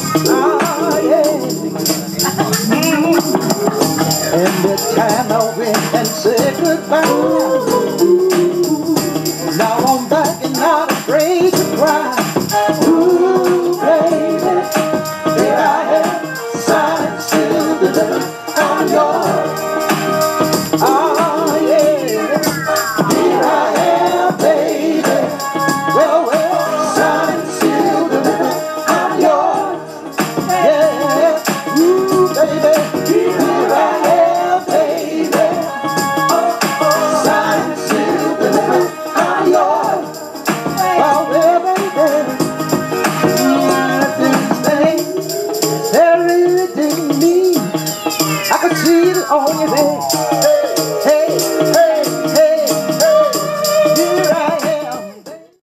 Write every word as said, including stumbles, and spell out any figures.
Ah, yeah. Mm. And the time I went and said goodbye.